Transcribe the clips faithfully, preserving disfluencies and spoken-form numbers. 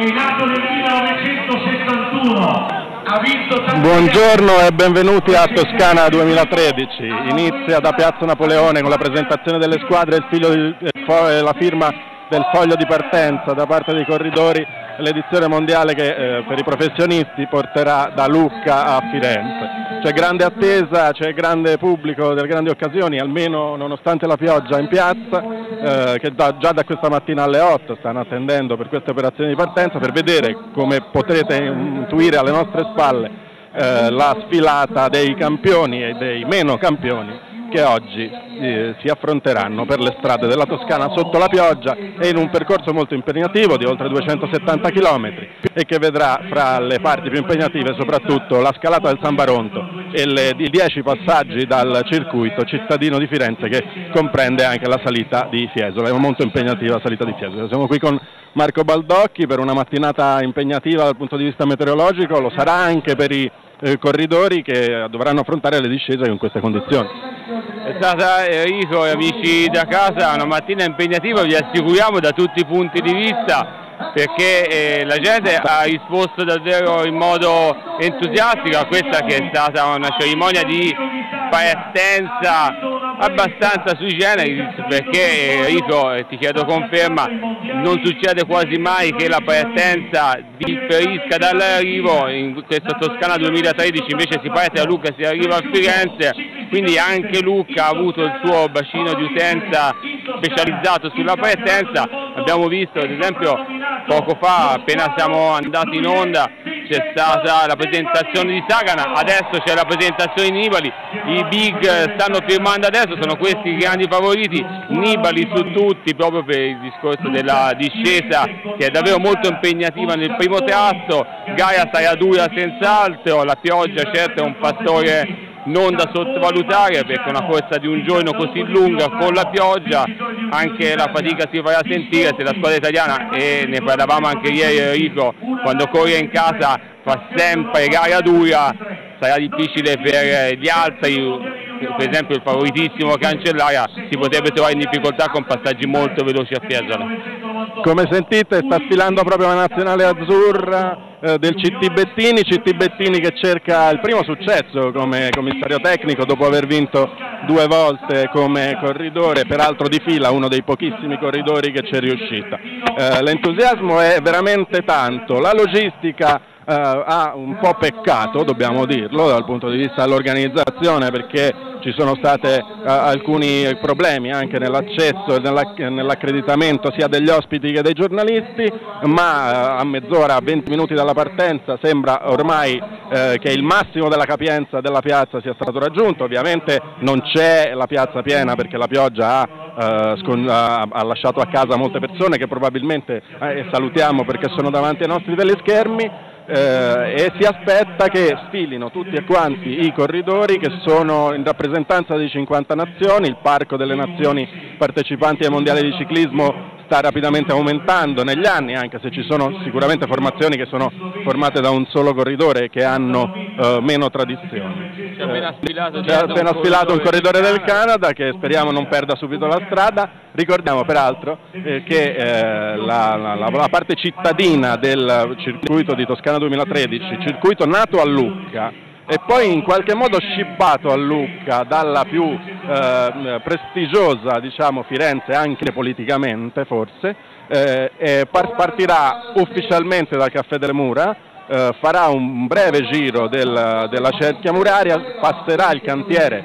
è nato nel millenovecentosettantuno, ha vinto tanti... Buongiorno e benvenuti a Toscana duemilatredici. Inizia da Piazza Napoleone con la presentazione delle squadre, il figlio di, la firma del foglio di partenza da parte dei corridori, l'edizione mondiale che eh, per i professionisti porterà da Lucca a Firenze. C'è grande attesa, c'è grande pubblico, delle grandi occasioni, almeno nonostante la pioggia in piazza, eh, che da, già da questa mattina alle otto stanno attendendo per queste operazioni di partenza, per vedere, come potrete intuire alle nostre spalle, eh, la sfilata dei campioni e dei meno campioni che oggi eh, si affronteranno per le strade della Toscana sotto la pioggia e in un percorso molto impegnativo di oltre duecentosettanta chilometri e che vedrà fra le parti più impegnative soprattutto la scalata del San Baronto e le, i dieci passaggi dal circuito cittadino di Firenze, che comprende anche la salita di Fiesole. È una molto impegnativa salita di Fiesole. Siamo qui con Marco Baldocchi per una mattinata impegnativa dal punto di vista meteorologico, lo sarà anche per i eh, corridori che dovranno affrontare le discese in queste condizioni. È stata, Enrico e amici da casa, una mattina impegnativa, vi assicuriamo, da tutti i punti di vista, perché eh, la gente ha risposto davvero in modo entusiastico a questa che è stata una cerimonia di partenza abbastanza sui generis, perché Enrico, ti chiedo conferma, non succede quasi mai che la partenza differisca dall'arrivo. In questa Toscana duemilatredici invece si parte da Lucca e si arriva a Firenze, quindi anche Lucca ha avuto il suo bacino di utenza specializzato sulla partenza. Abbiamo visto ad esempio poco fa, appena siamo andati in onda, c'è stata la presentazione di Sagana, adesso c'è la presentazione di Nibali, i big stanno firmando adesso, sono questi i grandi favoriti, Nibali su tutti proprio per il discorso della discesa che è davvero molto impegnativa nel primo tratto. Gaia sarà dura senz'altro, la pioggia certo è un fattore non da sottovalutare, perché una corsa di un giorno così lunga con la pioggia anche la fatica si farà sentire. Se la squadra italiana, e ne parlavamo anche ieri Enrico, quando corre in casa fa sempre gara dura, sarà difficile per gli altri. Per esempio il favoritissimo Cancellara si potrebbe trovare in difficoltà con passaggi molto veloci a Fiesole. Come sentite sta sfilando proprio la nazionale azzurra eh, del C T Bettini, C T Bettini che cerca il primo successo come commissario tecnico dopo aver vinto due volte come corridore, peraltro di fila, uno dei pochissimi corridori che c'è riuscita. Eh, l'entusiasmo è veramente tanto, la logistica Uh, ha un po' peccato, dobbiamo dirlo, dal punto di vista dell'organizzazione, perché ci sono stati uh, alcuni problemi anche nell'accesso e nell'accreditamento sia degli ospiti che dei giornalisti, ma uh, a mezz'ora, a venti minuti dalla partenza sembra ormai uh, che il massimo della capienza della piazza sia stato raggiunto. Ovviamente non c'è la piazza piena perché la pioggia ha Uh, scon- ha, ha lasciato a casa molte persone che probabilmente eh, salutiamo perché sono davanti ai nostri teleschermi, eh, e si aspetta che sfilino tutti e quanti i corridori che sono in rappresentanza di cinquanta nazioni. Il parco delle nazioni partecipanti ai mondiali di ciclismo sta rapidamente aumentando negli anni, anche se ci sono sicuramente formazioni che sono formate da un solo corridore e che hanno uh, meno tradizioni. C'è appena sfilato, C'è appena un, sfilato un corridore del Canada che speriamo non perda subito la strada. Ricordiamo peraltro eh, che eh, la, la, la parte cittadina del circuito di Toscana duemilatredici, circuito nato a Lucca e poi in qualche modo scippato a Lucca dalla più eh, prestigiosa, diciamo, Firenze, anche politicamente forse, eh, eh, partirà ufficialmente dal Caffè delle Mura, eh, farà un breve giro del, della cerchia muraria, passerà il cantiere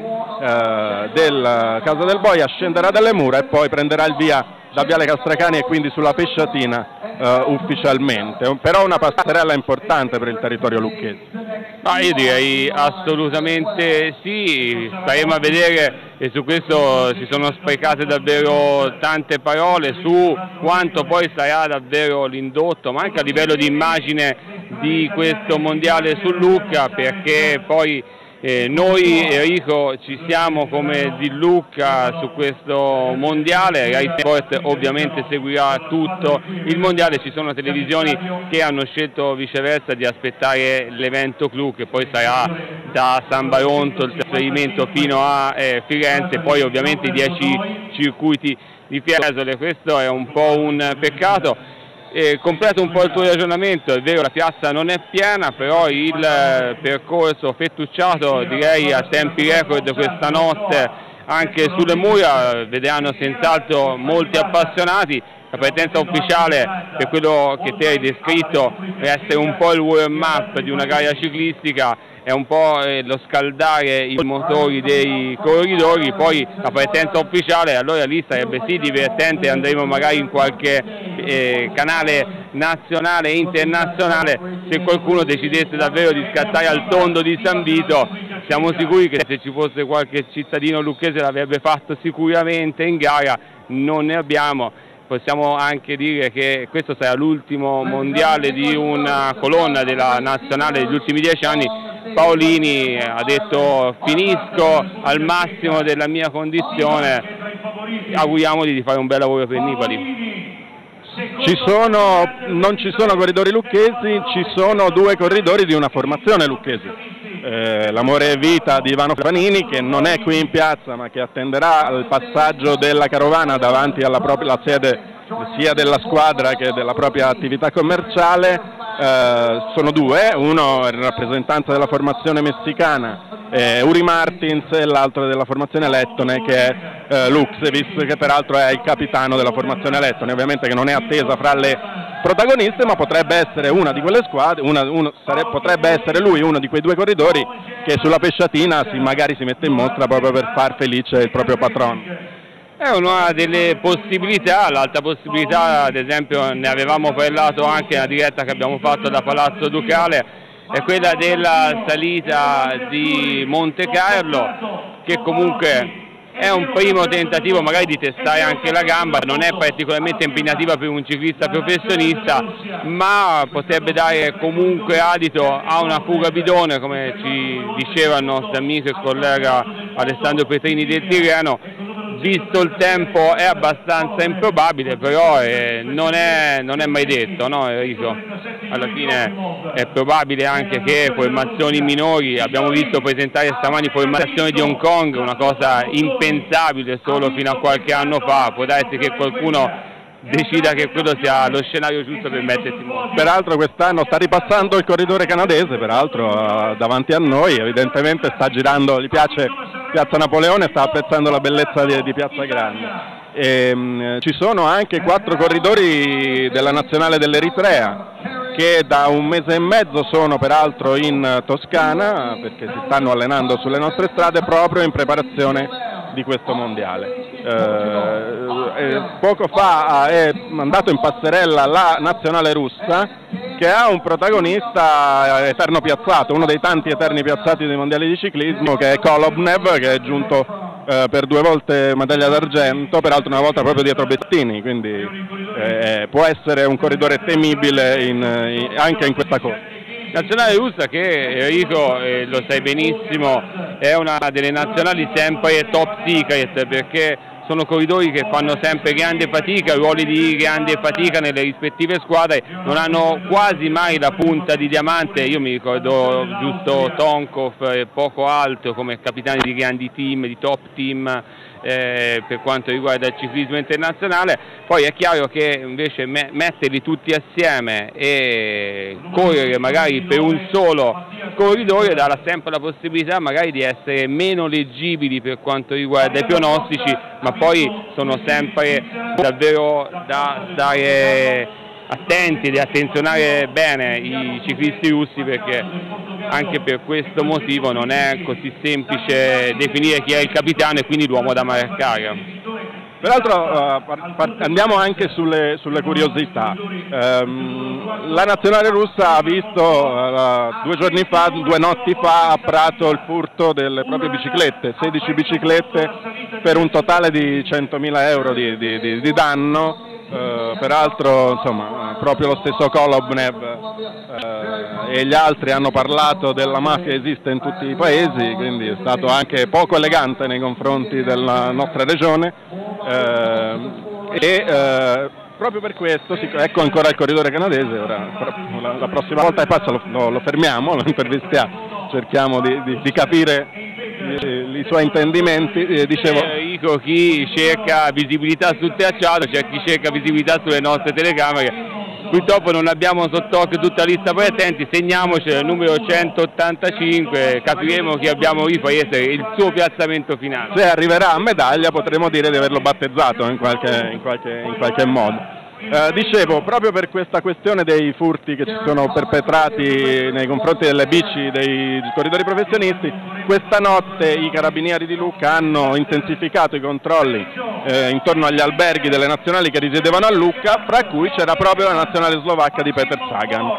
eh, del Casa del Boia, scenderà dalle mura e poi prenderà il via da Viale Castracani e quindi sulla Pesciatina uh, ufficialmente, però una passerella importante per il territorio lucchese. Ah, io direi assolutamente sì, staremo a vedere, e su questo si sono sprecate davvero tante parole su quanto poi sarà davvero l'indotto, ma anche a livello di immagine di questo mondiale su Lucca, perché poi Eh, noi Enrico ci siamo come di Lucca su questo mondiale, Rai Sport ovviamente seguirà tutto il mondiale, ci sono televisioni che hanno scelto viceversa di aspettare l'evento clou che poi sarà da San Baronto il trasferimento fino a eh, Firenze, poi ovviamente i dieci circuiti di Fiesole. Questo è un po' un peccato. Eh, completo un po' il tuo ragionamento, è vero la piazza non è piena, però il eh, percorso fettucciato direi a tempi record questa notte anche sulle mura vedranno senz'altro molti appassionati. La partenza ufficiale, per quello che te hai descritto, deve essere un po' il warm up di una gara ciclistica, è un po' eh, lo scaldare i motori dei corridori, poi la partenza ufficiale, allora lì sarebbe sì divertente, andremo magari in qualche eh, canale nazionale e internazionale, se qualcuno decidesse davvero di scattare al tondo di San Vito, siamo sicuri che se ci fosse qualche cittadino lucchese l'avrebbe fatto sicuramente in gara, non ne abbiamo. Possiamo anche dire che questo sarà l'ultimo mondiale di una colonna della nazionale degli ultimi dieci anni. Paolini ha detto finisco al massimo della mia condizione, auguriamogli di fare un bel lavoro per Nibali. Ci sono, non ci sono corridori lucchesi, ci sono due corridori di una formazione lucchese. Eh, L'Amore e Vita di Ivano Panini, che non è qui in piazza ma che attenderà il passaggio della carovana davanti alla propria la sede sia della squadra che della propria attività commerciale. Eh, sono due, uno è il rappresentante della formazione messicana, eh, Uri Martins, e l'altro della formazione lettone che è eh, Luxevis, che peraltro è il capitano della formazione lettone, ovviamente che non è attesa fra le protagoniste, ma potrebbe essere una di quelle squadre, una, uno, sare, potrebbe essere lui uno di quei due corridori che sulla Pesciatina si, magari si mette in mostra proprio per far felice il proprio patrono. È una delle possibilità, l'altra possibilità ad esempio ne avevamo parlato anche nella diretta che abbiamo fatto da Palazzo Ducale, è quella della salita di Monte Carlo, che comunque è un primo tentativo magari di testare anche la gamba, non è particolarmente impegnativa per un ciclista professionista, ma potrebbe dare comunque adito a una fuga bidone, come ci diceva il nostro amico e collega Alessandro Petrini del Tirreno. Visto il tempo è abbastanza improbabile, però eh, non, è, non è mai detto, no Enrico? Alla fine è probabile anche che formazioni minori, abbiamo visto presentare stamani formazioni di Hong Kong, una cosa impensabile solo fino a qualche anno fa, può darsi che qualcuno decida che quello sia lo scenario giusto per mettersi in moto. Peraltro quest'anno sta ripassando il corridore canadese, peraltro uh, davanti a noi, evidentemente sta girando, gli piace Piazza Napoleone, sta apprezzando la bellezza di, di Piazza Grande. E, um, ci sono anche quattro corridori della nazionale dell'Eritrea che da un mese e mezzo sono peraltro in Toscana perché si stanno allenando sulle nostre strade proprio in preparazione di questo mondiale. Eh, eh, poco fa è andato in passerella la nazionale russa, che ha un protagonista eterno piazzato, uno dei tanti eterni piazzati dei mondiali di ciclismo, che è Kolobnev, che è giunto eh, per due volte medaglia d'argento, peraltro una volta proprio dietro Bettini, quindi eh, può essere un corridore temibile in, in, anche in questa corsa. Nazionale russa che, Enrico, eh, lo sai benissimo, è una delle nazionali sempre top secret, perché sono corridori che fanno sempre grande fatica, ruoli di grande fatica nelle rispettive squadre, non hanno quasi mai la punta di diamante. Io mi ricordo giusto Tonkov e poco altro come capitani di grandi team, di top team, Eh, per quanto riguarda il ciclismo internazionale. Poi è chiaro che invece me metterli tutti assieme e correre magari per un solo corridore dà sempre la possibilità magari di essere meno leggibili per quanto riguarda i pronostici, ma poi sono sempre davvero da stare attenti, di attenzionare bene i ciclisti russi, perché anche per questo motivo non è così semplice definire chi è il capitano e quindi l'uomo da marcare. Peraltro uh, andiamo anche sulle, sulle curiosità. Um, la nazionale russa ha visto uh, due giorni fa, due notti fa a Prato il furto delle proprie biciclette, sedici biciclette per un totale di centomila euro di, di, di, di danno. Uh, peraltro insomma proprio lo stesso Kolobnev uh, e gli altri hanno parlato della mafia che esiste in tutti i paesi, quindi è stato anche poco elegante nei confronti della nostra regione uh, e uh, proprio per questo ecco ancora il corridore canadese. Ora, la, la prossima volta che passa lo, lo, lo fermiamo, lo intervistiamo, cerchiamo di, di, di capire i suoi intendimenti. Eh, dicevo, eh, dico, chi cerca visibilità sul tracciato, c'è chi cerca visibilità sulle nostre telecamere, purtroppo non abbiamo sott'occhio tutta la lista, poi attenti, segniamoci il numero centottantacinque, capiremo che abbiamo ripreso il suo piazzamento finale. Se arriverà a medaglia potremo dire di averlo battezzato in qualche, in qualche, in qualche modo. Eh, dicevo, proprio per questa questione dei furti che ci sono perpetrati nei confronti delle bici dei corridori professionisti, questa notte i carabinieri di Lucca hanno intensificato i controlli eh, intorno agli alberghi delle nazionali che risiedevano a Lucca, fra cui c'era proprio la nazionale slovacca di Peter Sagan.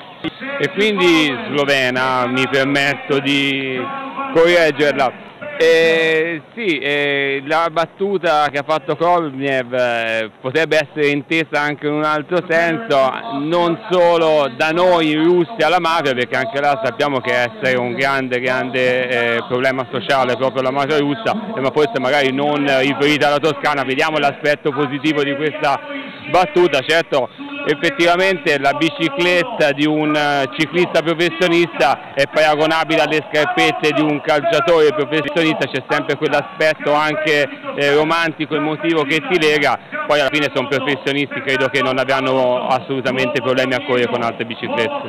E quindi slovena, mi permetto di correggerla. Eh, sì, eh, la battuta che ha fatto Korbniev eh, potrebbe essere intesa anche in un altro senso, non solo da noi in Russia alla mafia, perché anche là sappiamo che essere un grande, grande eh, problema sociale proprio la mafia russa, eh, ma forse magari non riferita alla Toscana. Vediamo l'aspetto positivo di questa battuta. Certo, effettivamente la bicicletta di un ciclista professionista è paragonabile alle scarpette di un calciatore professionista, c'è sempre quell'aspetto anche eh, romantico, emotivo che ti lega, poi alla fine sono professionisti, credo che non avranno assolutamente problemi a correre con altre biciclette.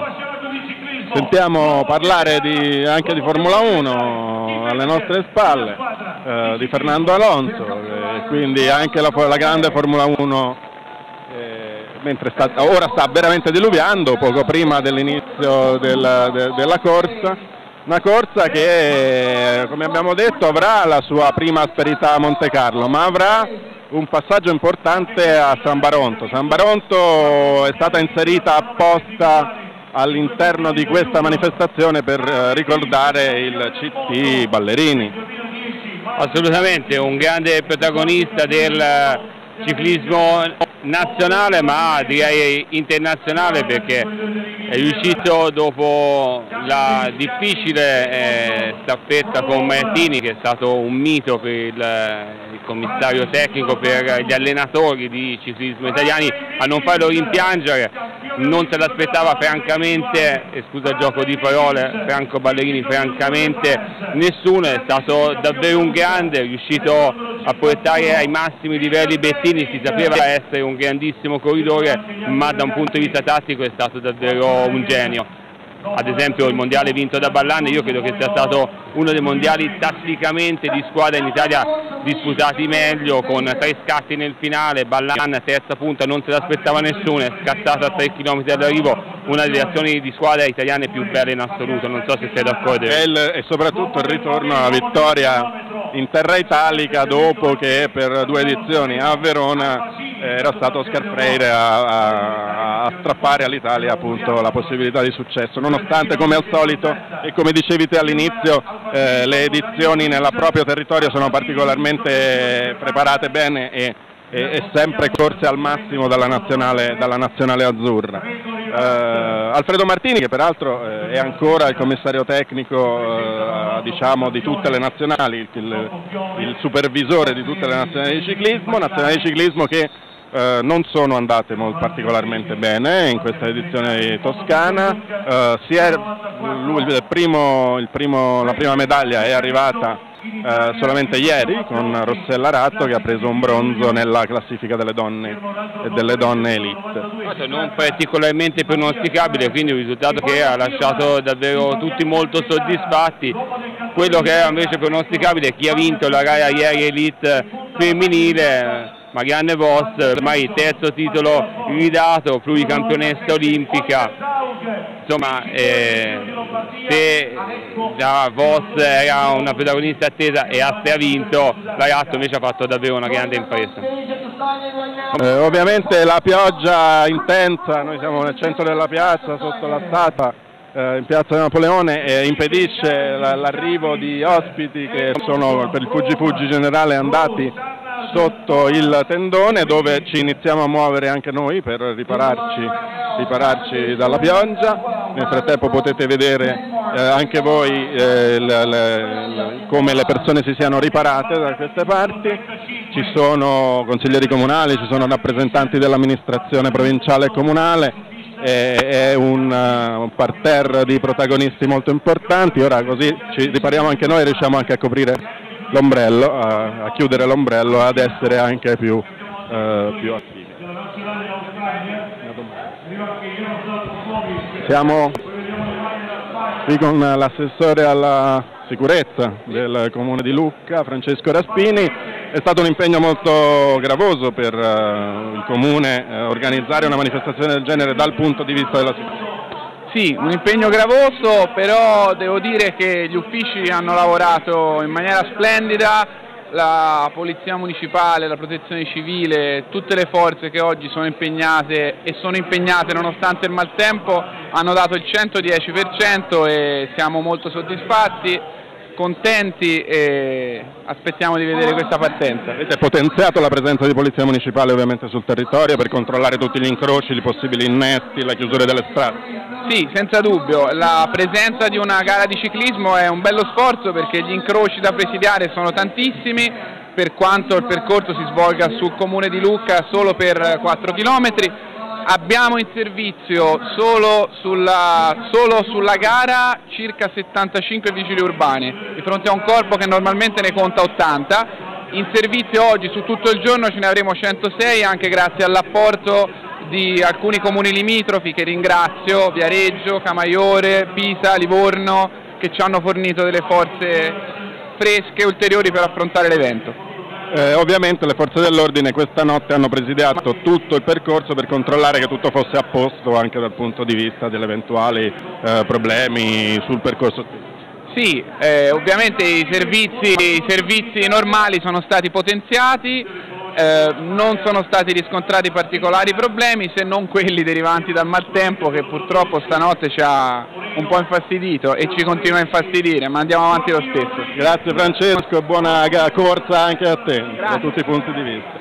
Sentiamo parlare di, anche di Formula uno alle nostre spalle, eh, di Fernando Alonso, eh, quindi anche la, la grande Formula uno. Mentre sta, ora sta veramente diluviando, poco prima dell'inizio del, de, della corsa, una corsa che, come abbiamo detto, avrà la sua prima asperità a Monte Carlo, ma avrà un passaggio importante a San Baronto. San Baronto è stata inserita apposta all'interno di questa manifestazione per ricordare il C T Ballerini. Assolutamente, un grande protagonista del ciclismo nazionale, ma direi internazionale, perché è riuscito, dopo la difficile eh, staffetta con Martini, che è stato un mito per il, il commissario tecnico, per gli allenatori di ciclismo italiani, a non farlo rimpiangere. Non se l'aspettava francamente, e scusa il gioco di parole, Franco Ballerini, francamente nessuno. È stato davvero un grande, è riuscito a portare ai massimi livelli Bettini, si sapeva essere un grandissimo corridore, ma da un punto di vista tattico è stato davvero un genio. Ad esempio il mondiale vinto da Ballan, io credo che sia stato uno dei mondiali tatticamente di squadra in Italia disputati meglio, con tre scatti nel finale. Ballan terza punta, non se l'aspettava nessuno, è scattato a tre chilometri dall'arrivo, una delle azioni di squadra italiane più belle in assoluto, non so se sei d'accordo. E, il, e soprattutto il ritorno alla vittoria in terra italica, dopo che per due edizioni a Verona era stato Oscar Freire a, a, a strappare all'Italia appunto la possibilità di successo, nonostante, come al solito e come dicevi te all'inizio, eh, le edizioni nel proprio territorio sono particolarmente preparate bene e, e, e sempre corse al massimo dalla nazionale, dalla nazionale azzurra. Eh, Alfredo Martini, che peraltro eh, è ancora il commissario tecnico eh, diciamo di tutte le nazionali, il, il supervisore di tutte le nazionali di ciclismo, nazionali di ciclismo che Uh, non sono andate molto particolarmente bene in questa edizione toscana. Uh, si è, lui, il primo, il primo, la prima medaglia è arrivata uh, solamente ieri con Rossella Ratto, che ha preso un bronzo nella classifica delle donne e delle donne elite. Non particolarmente pronosticabile, quindi un risultato che ha lasciato davvero tutti molto soddisfatti. Quello che era invece pronosticabile è chi ha vinto la gara ieri elite femminile, Marianne Vos, ormai terzo titolo ridato, pluricampionessa olimpica. Insomma, eh, se la Vos era una protagonista attesa e Aste ha vinto, la Ratto invece ha fatto davvero una grande impresa. Eh, ovviamente la pioggia intensa, noi siamo nel centro della piazza, sotto la statua, eh, in piazza Napoleone, e impedisce l'arrivo di ospiti che sono per il Fuggi Fuggi generale andati sotto il tendone, dove ci iniziamo a muovere anche noi per ripararci, ripararci dalla pioggia. Nel frattempo potete vedere eh, anche voi eh, le, le, come le persone si siano riparate da queste parti. Ci sono consiglieri comunali, ci sono rappresentanti dell'amministrazione provinciale e comunale, è un, uh, un parterre di protagonisti molto importanti. Ora così ci ripariamo anche noi e riusciamo anche a coprire l'ombrello, a, a chiudere l'ombrello, ad essere anche più, uh, più attivi. Siamo qui con l'assessore alla sicurezza del Comune di Lucca, Francesco Raspini. È stato un impegno molto gravoso per uh, il Comune uh, organizzare una manifestazione del genere dal punto di vista della sicurezza. Sì, un impegno gravoso, però devo dire che gli uffici hanno lavorato in maniera splendida, la Polizia Municipale, la Protezione Civile, tutte le forze che oggi sono impegnate e sono impegnate nonostante il maltempo hanno dato il centodieci per cento e siamo molto soddisfatti, contenti e aspettiamo di vedere questa partenza. Avete potenziato la presenza di Polizia Municipale ovviamente sul territorio per controllare tutti gli incroci, i possibili innesti, la chiusura delle strade? Sì, senza dubbio, la presenza di una gara di ciclismo è un bello sforzo perché gli incroci da presidiare sono tantissimi, per quanto il percorso si svolga sul Comune di Lucca solo per quattro chilometri. Abbiamo in servizio solo sulla, solo sulla gara circa settantacinque vigili urbani, di fronte a un corpo che normalmente ne conta ottanta. In servizio oggi su tutto il giorno ce ne avremo centosei anche grazie all'apporto di alcuni comuni limitrofi che ringrazio, Viareggio, Camaiore, Pisa, Livorno, che ci hanno fornito delle forze fresche ulteriori per affrontare l'evento. Eh, ovviamente le forze dell'ordine questa notte hanno presidiato tutto il percorso per controllare che tutto fosse a posto anche dal punto di vista degli eventuali eh, problemi sul percorso. Sì, eh, ovviamente i servizi, i servizi normali sono stati potenziati. Eh, non sono stati riscontrati particolari problemi se non quelli derivanti dal maltempo che purtroppo stanotte ci ha un po' infastidito e ci continua a infastidire, ma andiamo avanti lo stesso. Grazie Francesco e buona corsa anche a te. Grazie. Da tutti i punti di vista.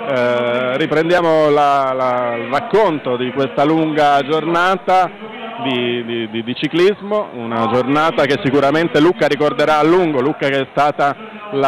Eh, riprendiamo la, la, il racconto di questa lunga giornata di, di, di, di ciclismo, una giornata che sicuramente Lucca ricorderà a lungo. Lucca che è stata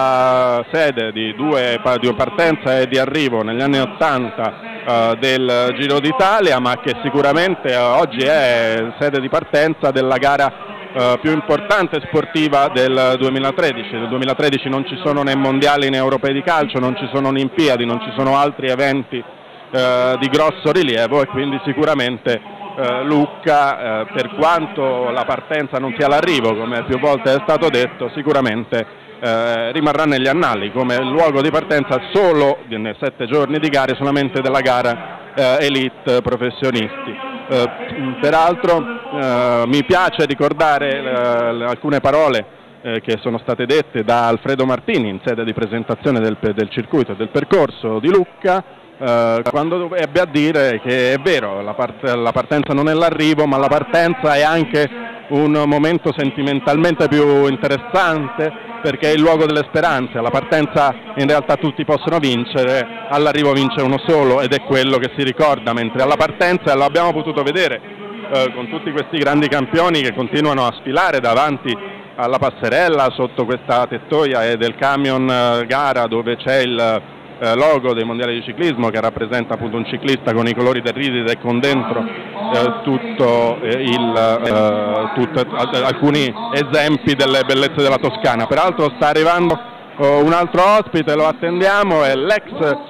la sede di due di partenza e di arrivo negli anni ottanta uh, del Giro d'Italia, ma che sicuramente uh, oggi è sede di partenza della gara uh, più importante sportiva del duemilatredici. Nel duemilatredici non ci sono né mondiali né europei di calcio, non ci sono Olimpiadi, non ci sono altri eventi uh, di grosso rilievo e quindi sicuramente Uh, Lucca, uh, per quanto la partenza non sia l'arrivo, come più volte è stato detto, sicuramente uh, rimarrà negli annali come luogo di partenza solo nei sette giorni di gare, solamente della gara uh, elite professionisti. Uh, peraltro uh, mi piace ricordare uh, alcune parole uh, che sono state dette da Alfredo Martini in sede di presentazione del, del circuito e del percorso di Lucca, Uh, quando ebbe a dire che è vero, la, part la partenza non è l'arrivo, ma la partenza è anche un momento sentimentalmente più interessante perché è il luogo delle speranze. Alla partenza in realtà tutti possono vincere, all'arrivo vince uno solo ed è quello che si ricorda, mentre alla partenza, lo abbiamo potuto vedere uh, con tutti questi grandi campioni che continuano a sfilare davanti alla passerella sotto questa tettoia e del camion uh, gara dove c'è il Eh, logo dei mondiali di ciclismo che rappresenta appunto un ciclista con i colori del Riside e con dentro eh, tutto eh, il, eh, tutto, eh, alcuni esempi delle bellezze della Toscana. Peraltro sta arrivando oh, un altro ospite, lo attendiamo, è l'ex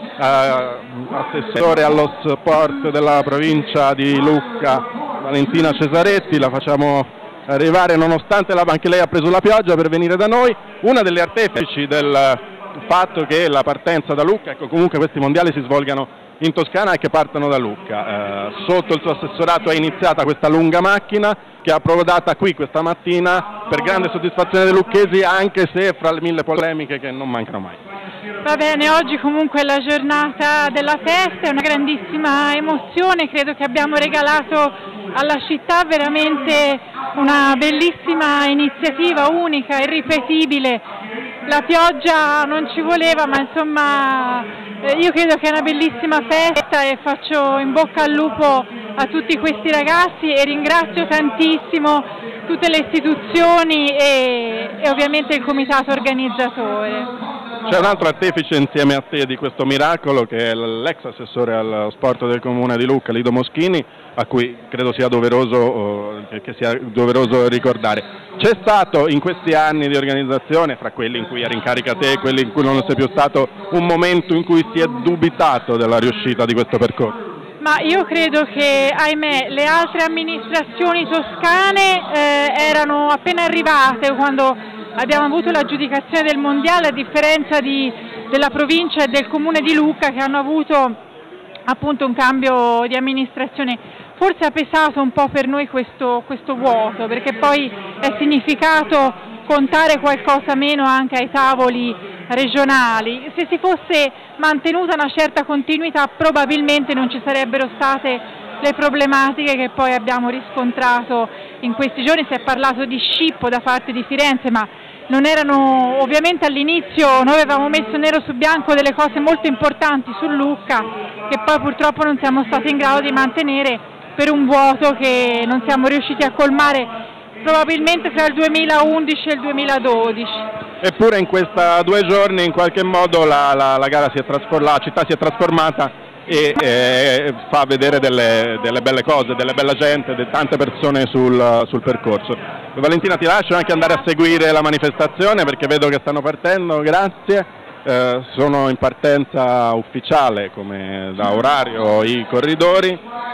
eh, assessore allo sport della provincia di Lucca, Valentina Cesaretti. La facciamo arrivare nonostante la, anche lei ha preso la pioggia per venire da noi, una delle artefici del fatto che la partenza da Lucca, ecco, comunque questi mondiali si svolgano in Toscana e che partono da Lucca. Eh, sotto il suo assessorato è iniziata questa lunga macchina che ha approdata qui questa mattina per grande soddisfazione dei lucchesi, anche se fra le mille polemiche che non mancano mai. Va bene, oggi comunque è la giornata della festa, è una grandissima emozione, credo che abbiamo regalato alla città veramente una bellissima iniziativa, unica, irripetibile. La pioggia non ci voleva, ma insomma io credo che è una bellissima festa e faccio in bocca al lupo a tutti questi ragazzi e ringrazio tantissimo tutte le istituzioni e, e ovviamente il comitato organizzatore. C'è un altro artefice insieme a te di questo miracolo che è l'ex assessore al sport del Comune di Lucca, Lido Moschini, a cui credo sia doveroso, eh, che sia doveroso ricordare. C'è stato in questi anni di organizzazione, fra quelli in cui eri in carica te e quelli in cui non sei più stato, un momento in cui si è dubitato della riuscita di questo percorso? Ma io credo che, ahimè, le altre amministrazioni toscane eh, erano appena arrivate quando abbiamo avuto l'aggiudicazione del mondiale, a differenza di, della provincia e del comune di Lucca, che hanno avuto appunto un cambio di amministrazione. Forse ha pesato un po' per noi questo, questo vuoto, perché poi è significato contare qualcosa meno anche ai tavoli regionali. Se si fosse mantenuta una certa continuità probabilmente non ci sarebbero state le problematiche che poi abbiamo riscontrato in questi giorni. Si è parlato di scippo da parte di Firenze, ma non erano, ovviamente all'inizio noi avevamo messo nero su bianco delle cose molto importanti su Lucca che poi purtroppo non siamo stati in grado di mantenere per un vuoto che non siamo riusciti a colmare probabilmente tra il duemilaundici e il duemiladodici. Eppure in questi due giorni in qualche modo la, la, la gara si è trasformata, la città si è trasformata e eh, fa vedere delle, delle belle cose, delle bella gente, de, tante persone sul, sul percorso. Valentina, ti lascio anche andare a seguire la manifestazione perché vedo che stanno partendo, grazie. Eh, sono in partenza ufficiale come da orario i corridori.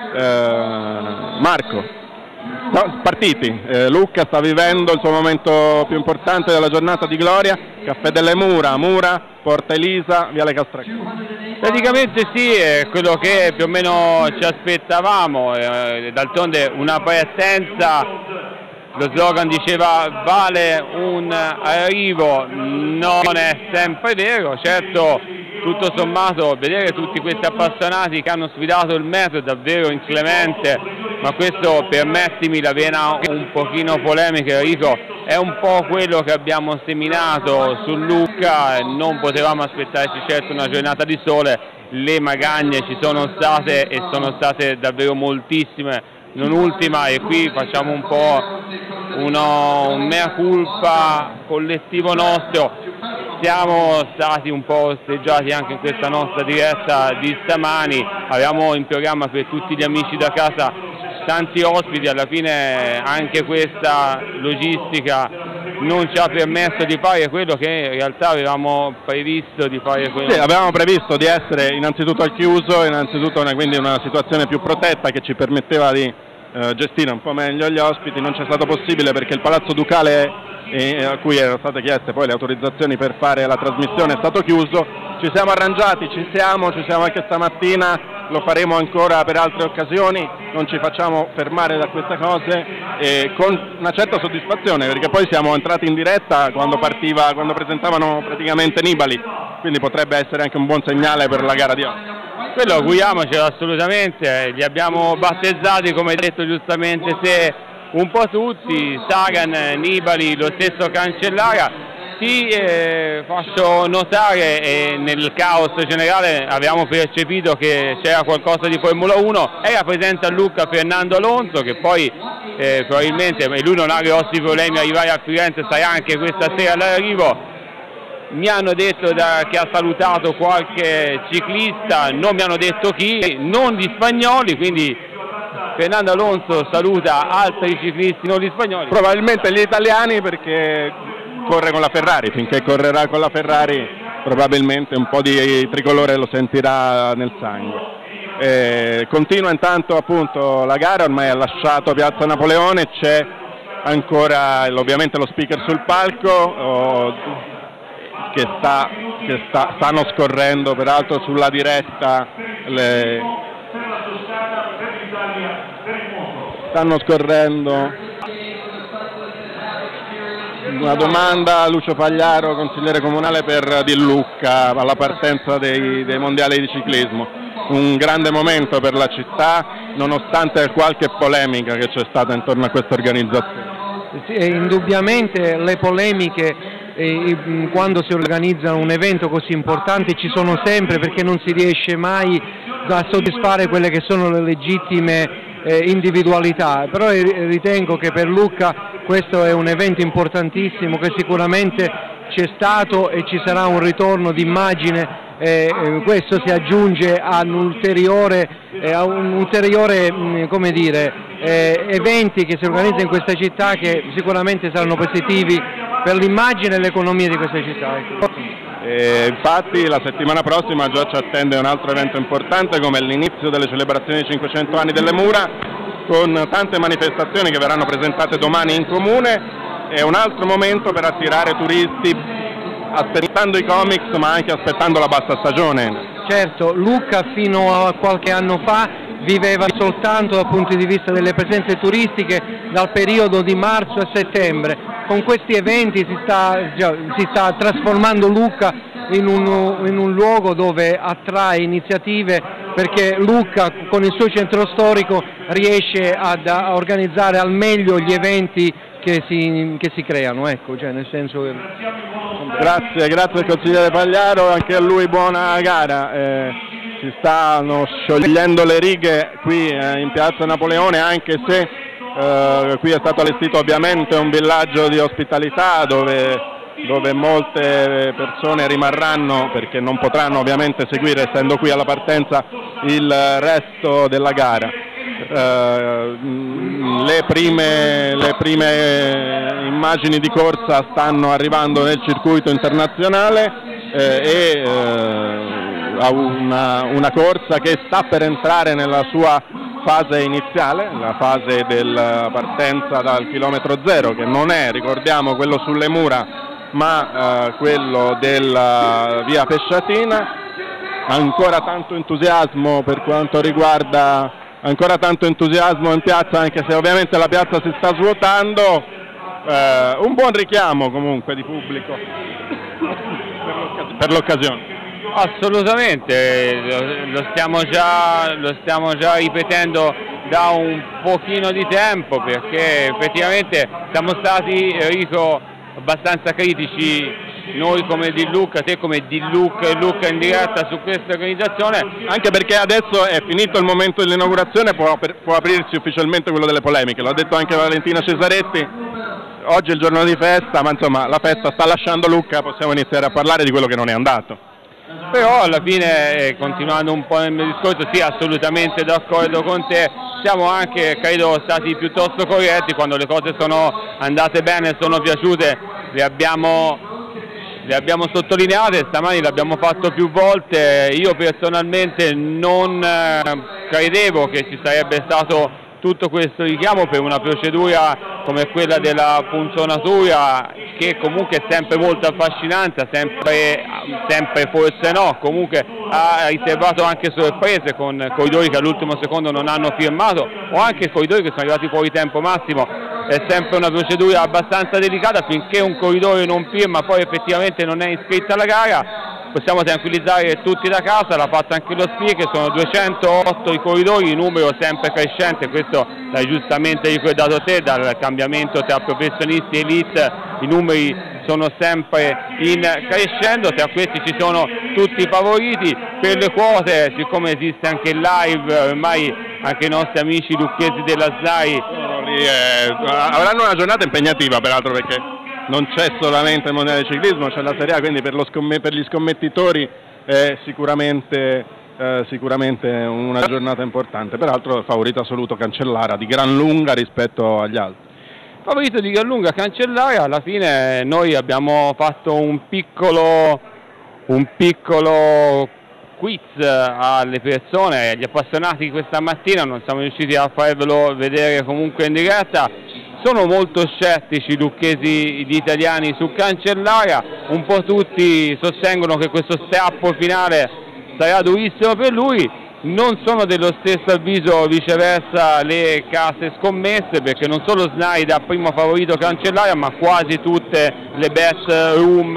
Eh, Marco, no, partiti, eh, Lucca sta vivendo il suo momento più importante della giornata di gloria, Caffè delle Mura, Mura, Porta Elisa, Viale Castracchio. Praticamente sì, è quello che più o meno ci aspettavamo, eh, d'altronde una partenza. Lo slogan diceva vale un arrivo, non è sempre vero, certo tutto sommato vedere tutti questi appassionati che hanno sfidato il metro è davvero inclemente, ma questo, permettimi la vena un pochino polemica Enrico, è un po' quello che abbiamo seminato su Lucca, non potevamo aspettarci certo una giornata di sole, le magagne ci sono state e sono state davvero moltissime. Non ultima, e qui facciamo un po' uno, un mea culpa collettivo nostro, siamo stati un po' osteggiati anche in questa nostra diretta di stamani, avevamo in programma per tutti gli amici da casa tanti ospiti, alla fine anche questa logistica non ci ha permesso di fare quello che in realtà avevamo previsto di fare. Quello. Sì, avevamo previsto di essere innanzitutto al chiuso, innanzitutto una, quindi una situazione più protetta che ci permetteva di eh, gestire un po' meglio gli ospiti. Non c'è stato possibile perché il Palazzo Ducale eh, a cui erano state chieste poi le autorizzazioni per fare la trasmissione è stato chiuso. Ci siamo arrangiati, ci siamo, ci siamo anche stamattina, lo faremo ancora per altre occasioni, non ci facciamo fermare da queste cose e con una certa soddisfazione perché poi siamo entrati in diretta quando partiva, quando presentavano praticamente Nibali, quindi potrebbe essere anche un buon segnale per la gara di oggi. Quello auguriamocelo assolutamente, li abbiamo battezzati come hai detto giustamente se un po' tutti, Sagan, Nibali, lo stesso Cancellara. Ti eh, faccio notare e nel caos generale avevamo percepito che c'era qualcosa di Formula uno, era presente a Lucca Fernando Alonso che poi eh, probabilmente lui non ha grossi problemi a arrivare a Firenze, sarà anche questa sera all'arrivo. Mi hanno detto da, che ha salutato qualche ciclista, non mi hanno detto chi, non gli spagnoli, quindi Fernando Alonso saluta altri ciclisti non gli spagnoli. Probabilmente gli italiani perché corre con la Ferrari, finché correrà con la Ferrari probabilmente un po' di tricolore lo sentirà nel sangue. Eh, continua intanto appunto la gara, ormai ha lasciato Piazza Napoleone, c'è ancora ovviamente lo speaker sul palco oh, che, sta, che sta, stanno scorrendo peraltro sulla diretta le, stanno scorrendo. Una domanda a Lucio Pagliaro, consigliere comunale per di Lucca, alla partenza dei, dei mondiali di ciclismo. Un grande momento per la città, nonostante qualche polemica che c'è stata intorno a questa organizzazione. Sì, indubbiamente le polemiche eh, quando si organizza un evento così importante ci sono sempre perché non si riesce mai a soddisfare quelle che sono le legittime Eh, individualità, però ritengo che per Lucca questo è un evento importantissimo che sicuramente c'è stato e ci sarà un ritorno d'immagine, eh, questo si aggiunge a un ulteriore, eh, a un ulteriore mh, come dire, eh, eventi che si organizzano in questa città che sicuramente saranno positivi per l'immagine e l'economia di questa città. Ecco. E infatti la settimana prossima già ci attende un altro evento importante come l'inizio delle celebrazioni dei cinquecento anni delle Mura, con tante manifestazioni che verranno presentate domani in comune. È un altro momento per attirare turisti, aspettando i comics ma anche aspettando la bassa stagione. Certo, Lucca fino a qualche anno fa viveva soltanto dal punto di vista delle presenze turistiche dal periodo di marzo a settembre. Con questi eventi si sta, già, si sta trasformando Lucca in un, in un luogo dove attrae iniziative, perché Lucca con il suo centro storico riesce ad, a organizzare al meglio gli eventi che si, che si creano, ecco, cioè nel senso che... Grazie, grazie al consigliere Pagliaro, anche a lui buona gara. Eh, si stanno sciogliendo le righe qui eh, in piazza Napoleone, anche se eh, qui è stato allestito ovviamente un villaggio di ospitalità dove, dove molte persone rimarranno, perché non potranno ovviamente seguire, essendo qui alla partenza, il resto della gara. Uh, le, prime, le prime immagini di corsa stanno arrivando nel circuito internazionale eh, e uh, una, una corsa che sta per entrare nella sua fase iniziale, la fase della partenza dal chilometro zero, che non è, ricordiamo, quello sulle Mura, ma uh, quello della via Pesciatina. Ancora tanto entusiasmo per quanto riguarda Ancora tanto entusiasmo in piazza, anche se ovviamente la piazza si sta svuotando. Eh, un buon richiamo comunque di pubblico per l'occasione. Assolutamente, lo stiamo già, lo stiamo già ripetendo da un pochino di tempo, perché effettivamente siamo stati, Enrico, abbastanza critici, noi come di Lucca, te come di Lucca e Lucca in diretta su questa organizzazione, anche perché adesso è finito il momento dell'inaugurazione, può, può aprirsi ufficialmente quello delle polemiche, l'ha detto anche Valentina Cesaretti, oggi è il giorno di festa, ma insomma la festa sta lasciando Lucca, possiamo iniziare a parlare di quello che non è andato. Però alla fine, eh, continuando un po' nel mio discorso, sì, assolutamente d'accordo con te, siamo anche, credo, stati piuttosto corretti quando le cose sono andate bene, sono piaciute, le abbiamo... Le abbiamo sottolineate, stamani l'abbiamo fatto più volte. Io personalmente non eh, credevo che ci sarebbe stato tutto questo richiamo per una procedura come quella della punzonatura, che comunque è sempre molto affascinante, sempre, sempre forse no, comunque ha riservato anche sorprese con corridori che all'ultimo secondo non hanno firmato, o anche corridori che sono arrivati fuori tempo massimo. È sempre una procedura abbastanza delicata, finché un corridore non firma poi effettivamente non è iscritto alla gara. Possiamo tranquillizzare tutti da casa, l'ha fatto anche lo speaker, sono duecentootto i corridori, numero sempre crescente, questo l'hai giustamente ricordato te, dal cambiamento tra professionisti e elite i numeri sono sempre in crescendo, tra questi ci sono tutti i favoriti. Per le quote, siccome esiste anche il live, ormai anche i nostri amici lucchesi della S N A I eh, avranno una giornata impegnativa, peraltro, perché non c'è solamente il mondiale di ciclismo, c'è la Serie A, quindi per, lo scomm- per gli scommettitori è sicuramente, eh, sicuramente una giornata importante. Peraltro il favorito assoluto Cancellara, di gran lunga rispetto agli altri. Favorito di gran lunga Cancellara, alla fine noi abbiamo fatto un piccolo, un piccolo quiz alle persone, agli appassionati questa mattina, non siamo riusciti a farvelo vedere comunque in diretta. Sono molto scettici i lucchesi gli italiani su Cancellara, un po' tutti sostengono che questo strappo finale sarà durissimo per lui, non sono dello stesso avviso viceversa le case scommesse, perché non solo S N A I dà primo favorito Cancellara, ma quasi tutte le best room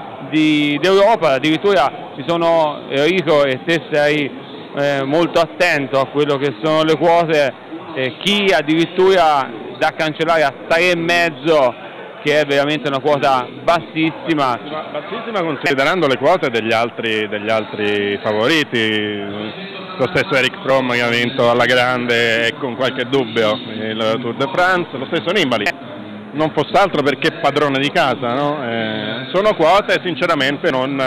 di, d'Europa, addirittura ci sono, Enrico, e te sei eh, molto attento a quello che sono le quote, eh, chi addirittura da Cancellare a tre e mezzo, che è veramente una quota bassissima. Bassissima considerando le quote degli altri, degli altri favoriti, lo stesso Eric Fromm che ha vinto alla grande e con qualche dubbio il Tour de France, lo stesso Nibali, non fosse altro perché padrone di casa, no? Eh, sono quote sinceramente non,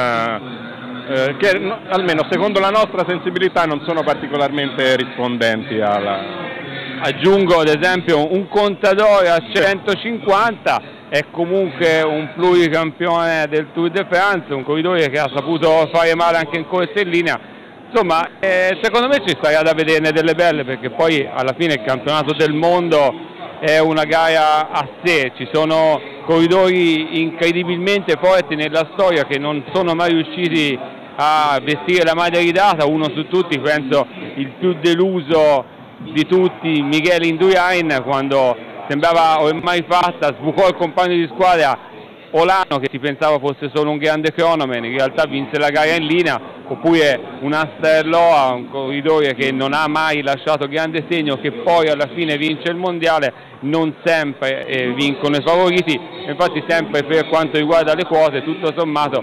eh, che no, almeno secondo la nostra sensibilità non sono particolarmente rispondenti alla... Aggiungo ad esempio un Contador a centocinquanta, è comunque un pluricampione del Tour de France, un corridore che ha saputo fare male anche in corsa in linea. Insomma, eh, secondo me ci sarà da vederne delle belle, perché poi alla fine il campionato del mondo è una gara a sé, ci sono corridori incredibilmente forti nella storia che non sono mai riusciti a vestire la maglia ridata, uno su tutti, penso il più deluso di tutti, Miguel Indurain, quando sembrava ormai fatta, sbucò il compagno di squadra Olano che si pensava fosse solo un grande cronoman, in realtà vinse la gara in linea, oppure un Asterloa, un corridore che non ha mai lasciato grande segno, che poi alla fine vince il mondiale. Non sempre eh, vincono i favoriti, infatti sempre per quanto riguarda le quote, tutto sommato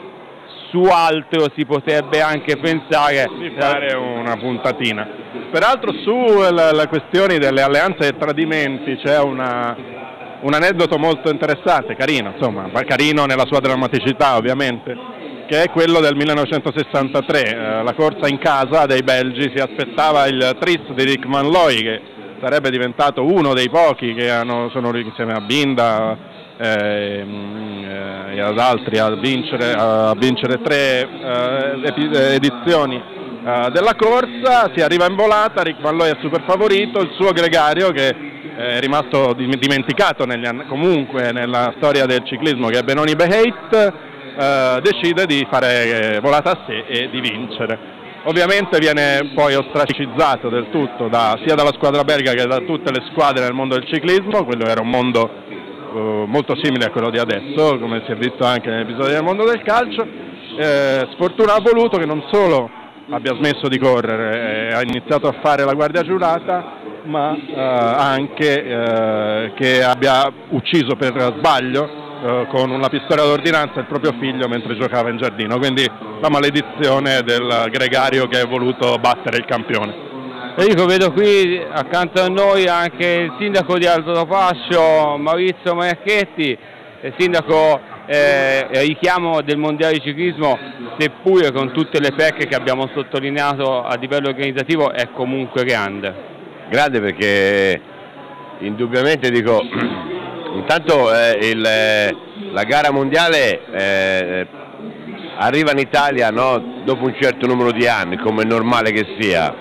su altro si potrebbe anche pensare di fare una puntatina. Peraltro sulle questioni delle alleanze e tradimenti c'è una un aneddoto molto interessante, carino, insomma, carino nella sua drammaticità ovviamente, che è quello del millenovecentosessantatré, eh, la corsa in casa dei belgi si aspettava il tris di Rick Van Looy, che sarebbe diventato uno dei pochi che hanno, sono insieme a Binda eh, eh, e ad altri a vincere, a vincere tre eh, edizioni eh, della corsa. Si arriva in volata, Rick Van Looy è super favorito, il suo gregario che è rimasto dimenticato negli anni, comunque nella storia del ciclismo, che è Benoni Beheit, eh, decide di fare eh, volata a sé e di vincere. Ovviamente viene poi ostracizzato del tutto da, sia dalla squadra belga che da tutte le squadre nel mondo del ciclismo. Quello era un mondo eh, molto simile a quello di adesso, come si è visto anche nell'episodio del mondo del calcio. Eh, sfortuna ha voluto che non solo abbia smesso di correre e ha iniziato a fare la guardia giurata, ma eh, anche eh, che abbia ucciso per sbaglio eh, con una pistola d'ordinanza il proprio figlio mentre giocava in giardino, quindi la maledizione del gregario che ha voluto battere il campione. Io vedo qui accanto a noi anche il sindaco di Altopascio, Maurizio Marchetti, il sindaco eh, richiamo del mondiale di ciclismo, seppure con tutte le pecche che abbiamo sottolineato a livello organizzativo, è comunque grande. Grande perché indubbiamente dico, intanto eh, il, eh, la gara mondiale eh, arriva in Italia, no, dopo un certo numero di anni, come è normale che sia,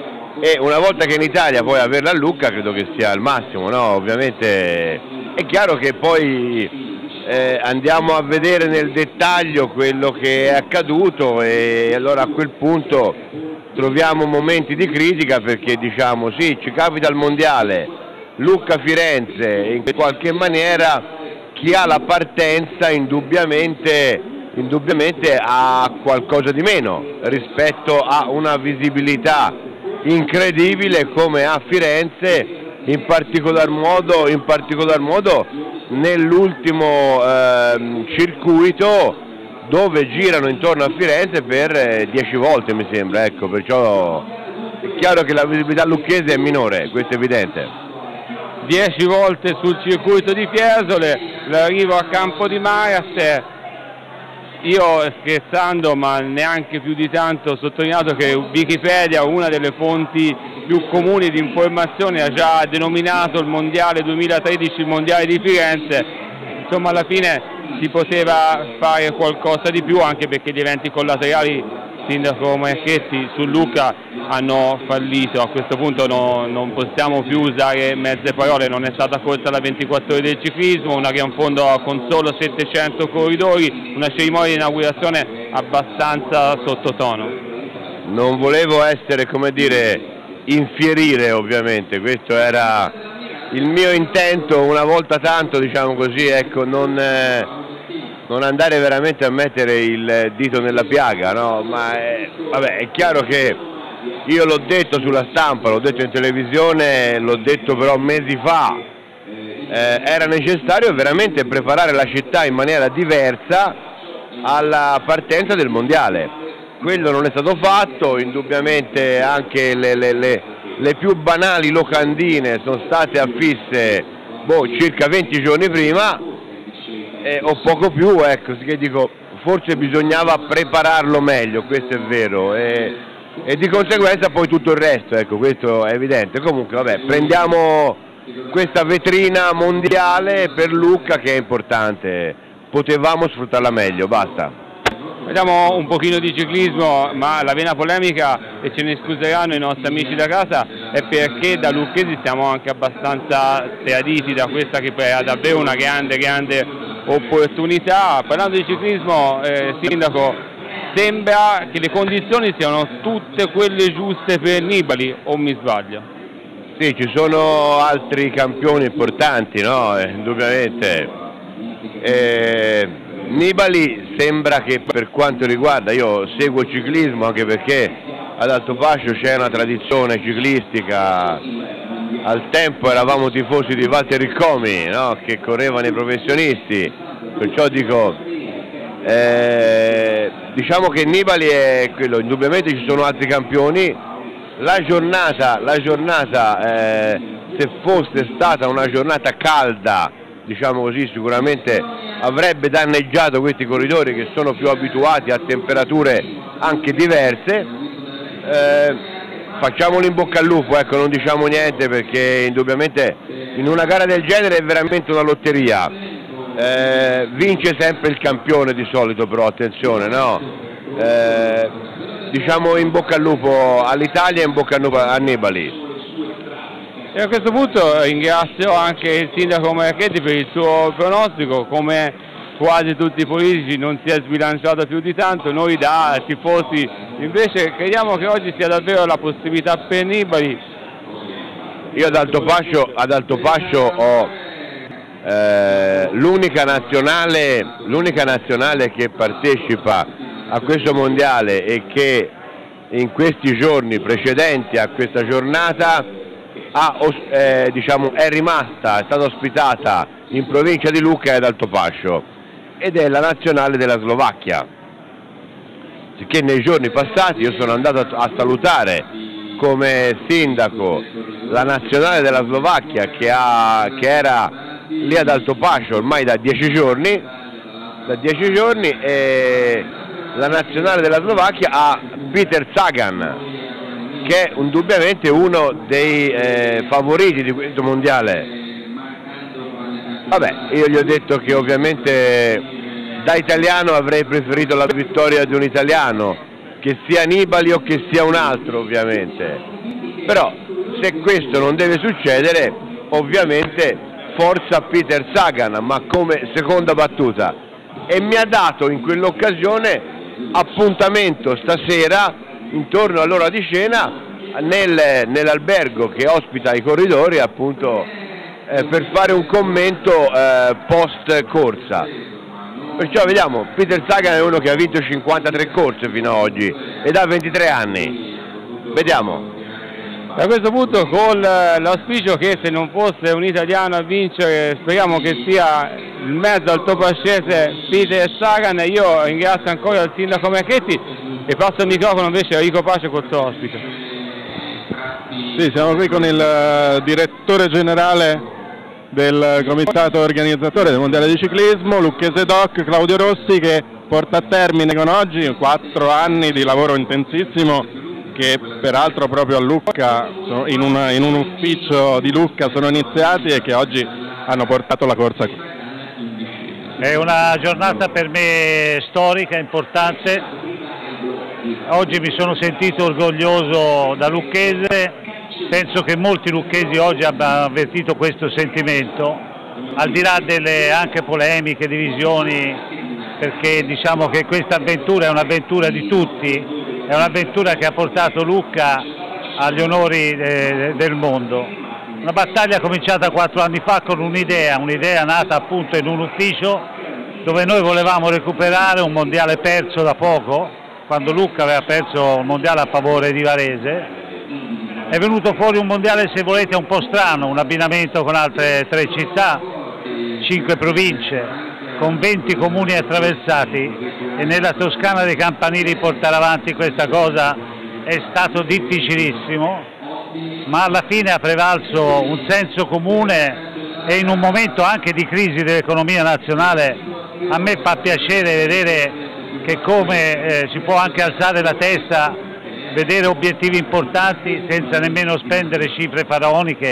e una volta che in Italia poi averla a Lucca credo che sia il massimo, no? Ovviamente è chiaro che poi eh, andiamo a vedere nel dettaglio quello che è accaduto e allora a quel punto troviamo momenti di critica, perché diciamo sì, ci capita il mondiale, Lucca-Firenze, in qualche maniera chi ha la partenza indubbiamente, indubbiamente ha qualcosa di meno rispetto a una visibilità incredibile come a Firenze, in particolar modo, in particolar modo nell'ultimo eh, circuito, dove girano intorno a Firenze per eh, dieci volte mi sembra, ecco, perciò è chiaro che la visibilità lucchese è minore, questo è evidente. Dieci volte sul circuito di Fiesole, l'arrivo a Campo di Maraste. Io scherzando, ma neanche più di tanto, ho sottolineato che Wikipedia, una delle fonti più comuni di informazione, ha già denominato il mondiale duemilatredici il mondiale di Firenze. Insomma, alla fine si poteva fare qualcosa di più, anche perché gli eventi collaterali, sindaco Marchetti, su Lucca hanno fallito. A questo punto no, non possiamo più usare mezze parole, non è stata corsa la ventiquattro ore del ciclismo, una gran fondo con solo settecento corridori, una cerimonia di inaugurazione abbastanza sottotono. Non volevo essere, come dire, infierire ovviamente, questo era il mio intento, una volta tanto, diciamo così, ecco, non, eh, non andare veramente a mettere il dito nella piaga, no? Ma è, vabbè, è chiaro che io l'ho detto sulla stampa, l'ho detto in televisione, l'ho detto però mesi fa, eh, era necessario veramente preparare la città in maniera diversa alla partenza del mondiale. Quello non è stato fatto, indubbiamente anche le, le, le, le più banali locandine sono state affisse boh, circa venti giorni prima eh, o poco più, ecco, che dico, forse bisognava prepararlo meglio, questo è vero, e, e di conseguenza poi tutto il resto, ecco, questo è evidente. Comunque vabbè, prendiamo, questa vetrina mondiale per Lucca che è importante, potevamo sfruttarla meglio, basta. Vediamo un pochino di ciclismo, ma la vena polemica, e ce ne scuseranno i nostri amici da casa, è perché da lucchesi siamo anche abbastanza traditi da questa che è davvero una grande, grande opportunità. Parlando di ciclismo, eh, Sindaco, sembra che le condizioni siano tutte quelle giuste per Nibali, o mi sbaglio? Sì, ci sono altri campioni importanti, no? Eh, indubbiamente. Eh... Nibali sembra che per quanto riguarda, io seguo il ciclismo anche perché ad Altopascio c'è una tradizione ciclistica, al tempo eravamo tifosi di Walter Riccomi, no? Che correvano i professionisti, perciò dico, eh, diciamo che Nibali è quello, indubbiamente ci sono altri campioni, la giornata, la giornata eh, se fosse stata una giornata calda, diciamo così, sicuramente avrebbe danneggiato questi corridori che sono più abituati a temperature anche diverse. Eh, facciamolo in bocca al lupo, ecco, non diciamo niente perché indubbiamente in una gara del genere è veramente una lotteria. Eh, vince sempre il campione di solito, però attenzione, no? Eh, diciamo in bocca al lupo all'Italia e in bocca al lupo a Nibali. E a questo punto ringrazio anche il sindaco Marchetti per il suo pronostico, come quasi tutti i politici non si è sbilanciato più di tanto, noi da tifosi invece crediamo che oggi sia davvero la possibilità per Nibali. Io ad Altopascio, ad Altopascio ho eh, l'unica nazionale, l'unica nazionale che partecipa a questo mondiale e che in questi giorni precedenti a questa giornata Ha, eh, diciamo, è rimasta, è stata ospitata in provincia di Lucca e ad Altopascio ed è la nazionale della Slovacchia, sicché nei giorni passati io sono andato a, a salutare come sindaco la nazionale della Slovacchia che, ha, che era lì ad Altopascio ormai da dieci giorni, da dieci giorni e la nazionale della Slovacchia ha Peter Sagan, che è indubbiamente uno dei eh, favoriti di questo mondiale. Vabbè, io gli ho detto che ovviamente da italiano avrei preferito la vittoria di un italiano, che sia Nibali o che sia un altro ovviamente, però se questo non deve succedere ovviamente forza Peter Sagan, ma come seconda battuta, e mi ha dato in quell'occasione appuntamento stasera intorno all'ora di cena nel, nell'albergo che ospita i corridori, appunto eh, per fare un commento eh, post corsa. Perciò vediamo, Peter Sagan è uno che ha vinto cinquantatré corse fino ad oggi ed ha ventitré anni, vediamo. A questo punto con l'auspicio che se non fosse un italiano a vincere speriamo che sia il mezzo altopascese Peter Sagan. Io ringrazio ancora il sindaco Marchetti e passo il microfono invece a Enrico Pace col suo ospite. Sì, siamo qui con il direttore generale del comitato organizzatore del Mondiale di Ciclismo, Lucchese Doc, Claudio Rossi, che porta a termine con oggi quattro anni di lavoro intensissimo che peraltro proprio a Lucca, in, una, in un ufficio di Lucca sono iniziati e che oggi hanno portato la corsa qui. È una giornata per me storica, importante. Oggi mi sono sentito orgoglioso da lucchese, penso che molti lucchesi oggi abbiano avvertito questo sentimento, al di là delle anche polemiche, divisioni, perché diciamo che questa avventura è un'avventura di tutti. È un'avventura che ha portato Lucca agli onori de, del mondo. Una battaglia cominciata quattro anni fa con un'idea, un'idea nata appunto in un ufficio dove noi volevamo recuperare un mondiale perso da poco, quando Lucca aveva perso il mondiale a favore di Varese. È venuto fuori un mondiale, se volete, un po' strano, un abbinamento con altre tre città, cinque province, con venti comuni attraversati, e nella Toscana dei Campanili portare avanti questa cosa è stato difficilissimo, ma alla fine ha prevalso un senso comune e in un momento anche di crisi dell'economia nazionale a me fa piacere vedere che come eh, si può anche alzare la testa, vedere obiettivi importanti senza nemmeno spendere cifre faraoniche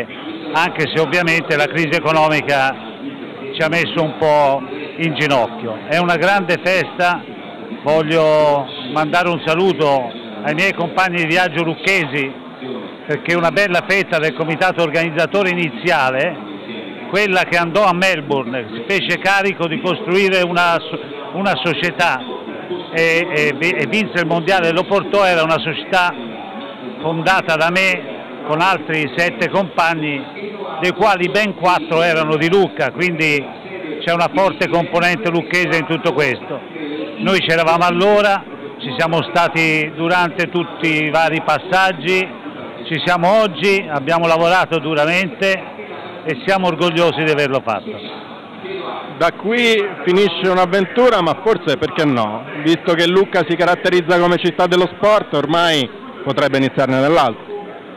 anche se ovviamente la crisi economica ci ha messo un po' in ginocchio. È una grande festa, voglio mandare un saluto ai miei compagni di viaggio lucchesi, perché una bella fetta del comitato organizzatore iniziale, quella che andò a Melbourne, si fece carico di costruire una, una società e, e, e vinse il mondiale, lo portò, era una società fondata da me con altri sette compagni, dei quali ben quattro erano di Lucca, quindi c'è una forte componente lucchese in tutto questo. Noi c'eravamo allora, ci siamo stati durante tutti i vari passaggi, ci siamo oggi, abbiamo lavorato duramente e siamo orgogliosi di averlo fatto. Da qui finisce un'avventura, ma forse perché no? Visto che Lucca si caratterizza come città dello sport, ormai potrebbe iniziarne nell'altro.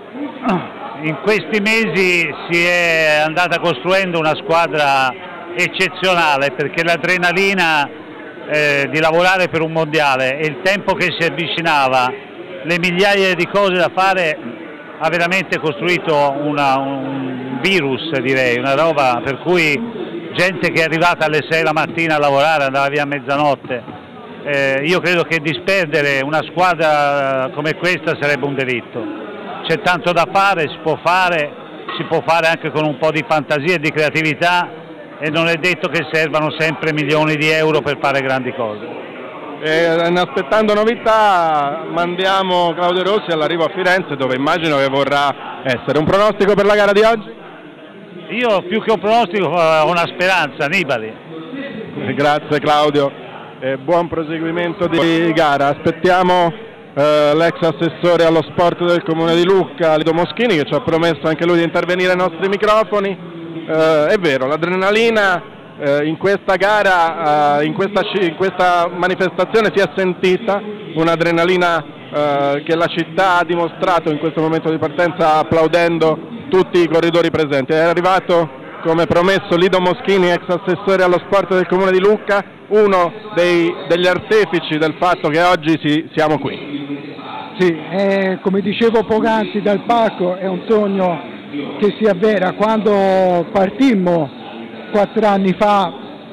In questi mesi si è andata costruendo una squadra eccezionale, perché l'adrenalina eh, di lavorare per un mondiale e il tempo che si avvicinava, le migliaia di cose da fare, ha veramente costruito una, un virus, direi, una roba per cui gente che è arrivata alle sei la mattina a lavorare andava via a mezzanotte. Eh, io credo che disperdere una squadra come questa sarebbe un delitto. C'è tanto da fare, si può fare, si può fare anche con un po' di fantasia e di creatività, e non è detto che servano sempre milioni di euro per fare grandi cose. E, aspettando novità, mandiamo Claudio Rossi all'arrivo a Firenze, dove immagino che vorrà essere. Un pronostico per la gara di oggi? Io più che un pronostico ho una speranza, Nibali. Grazie Claudio, e buon proseguimento di gara. Aspettiamo Uh, l'ex assessore allo sport del Comune di Lucca, Lido Moschini, che ci ha promesso anche lui di intervenire ai nostri microfoni. Uh, è vero, l'adrenalina uh, in questa gara, uh, in, questa, in questa manifestazione si è sentita, un'adrenalina uh, che la città ha dimostrato in questo momento di partenza, applaudendo tutti i corridori presenti. È arrivato, come promesso, Lido Moschini, ex assessore allo sport del Comune di Lucca, uno dei, degli artefici del fatto che oggi si, siamo qui. Sì, eh, come dicevo poc'anzi dal palco, è un sogno che si avvera. Quando partimmo quattro anni fa,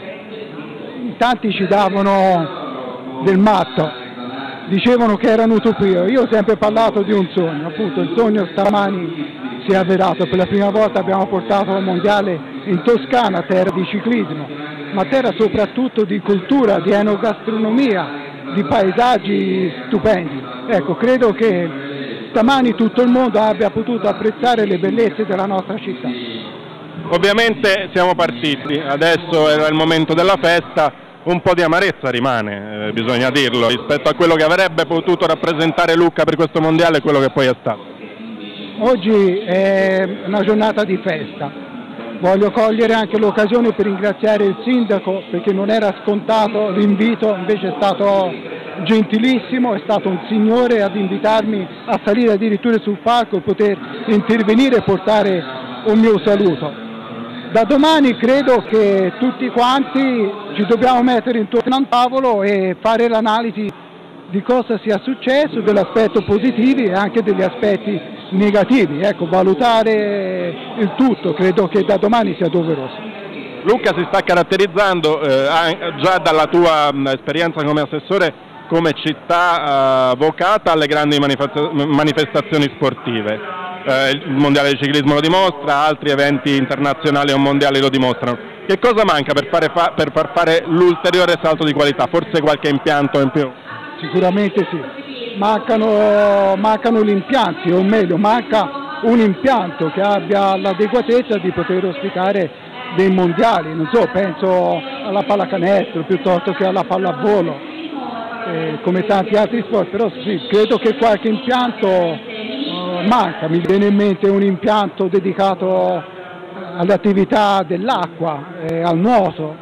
tanti ci davano del matto, dicevano che era un'utopia. Io ho sempre parlato di un sogno, appunto il sogno stamani si è avverato. Per la prima volta abbiamo portato al mondiale in Toscana, terra di ciclismo, ma terra soprattutto di cultura, di enogastronomia, di paesaggi stupendi. Ecco, credo che stamani tutto il mondo abbia potuto apprezzare le bellezze della nostra città. Ovviamente siamo partiti, adesso era il momento della festa, un po' di amarezza rimane, eh, bisogna dirlo, rispetto a quello che avrebbe potuto rappresentare Lucca per questo mondiale e quello che poi è stato. Oggi è una giornata di festa, voglio cogliere anche l'occasione per ringraziare il sindaco, perché non era scontato l'invito, invece è stato gentilissimo, è stato un signore ad invitarmi a salire addirittura sul palco e poter intervenire e portare un mio saluto. Da domani credo che tutti quanti ci dobbiamo mettere intorno a un tavolo e fare l'analisi di cosa sia successo, dell'aspetto positivo e anche degli aspetti negativi, ecco, valutare il tutto, credo che da domani sia doveroso. Lucca si sta caratterizzando eh, già dalla tua mh, esperienza come assessore come città uh, vocata alle grandi manifesta- manifestazioni sportive. Eh, il mondiale di ciclismo lo dimostra, altri eventi internazionali o mondiali lo dimostrano. Che cosa manca per, fare fa- per far fare l'ulteriore salto di qualità? Forse qualche impianto in più? Sicuramente sì, mancano, mancano gli impianti, o meglio manca un impianto che abbia l'adeguatezza di poter ospitare dei mondiali, non so, penso alla pallacanestro piuttosto che alla pallavolo. Eh, come tanti altri sport, però sì, credo che qualche impianto eh, manca. Mi viene in mente un impianto dedicato alle attività dell'acqua, eh, al nuoto.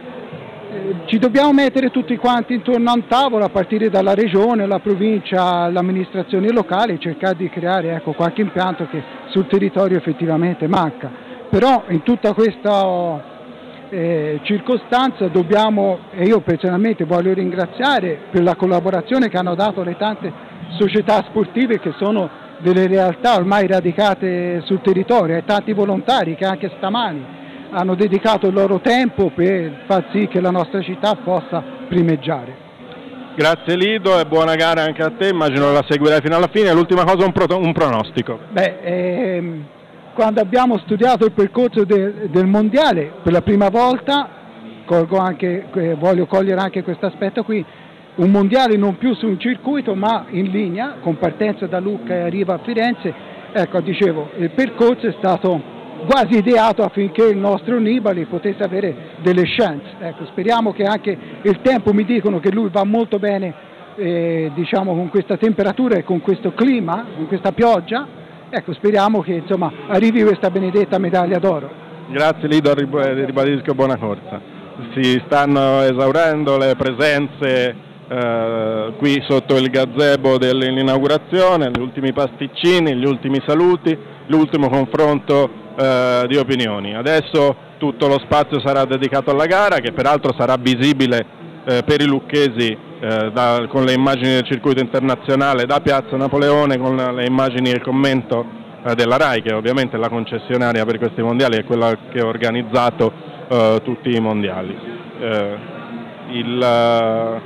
Eh, ci dobbiamo mettere tutti quanti intorno a un tavolo, a partire dalla regione, la provincia, l'amministrazione locale, e cercare di creare, ecco, qualche impianto che sul territorio effettivamente manca. Però in tutta questa eh, circostanza dobbiamo, e io personalmente voglio ringraziare per la collaborazione che hanno dato le tante società sportive che sono delle realtà ormai radicate sul territorio, e tanti volontari che anche stamani hanno dedicato il loro tempo per far sì che la nostra città possa primeggiare. Grazie Lido e buona gara anche a te, immagino la seguirai fino alla fine. L'ultima cosa, un, pro- un pronostico. Beh, ehm, quando abbiamo studiato il percorso de- del mondiale per la prima volta, colgo anche, eh, voglio cogliere anche questo aspetto qui, un mondiale non più su un circuito ma in linea, con partenza da Lucca e arriva a Firenze. Ecco, dicevo, il percorso è stato quasi ideato affinché il nostro Nibali potesse avere delle chance. Ecco, speriamo che anche il tempo, mi dicono che lui va molto bene, eh, diciamo, con questa temperatura e con questo clima, con questa pioggia. Ecco, speriamo che insomma arrivi questa benedetta medaglia d'oro. Grazie Lido, ribadisco buona corsa. Si stanno esaurendo le presenze eh, qui sotto il gazebo dell'inaugurazione, gli ultimi pasticcini, gli ultimi saluti, l'ultimo confronto eh, di opinioni. Adesso tutto lo spazio sarà dedicato alla gara, che peraltro sarà visibile eh, per i lucchesi eh, da, con le immagini del circuito internazionale da Piazza Napoleone, con le immagini e il commento eh, della RAI, che ovviamente è la concessionaria per questi mondiali e quella che ha organizzato eh, tutti i mondiali. Eh, il,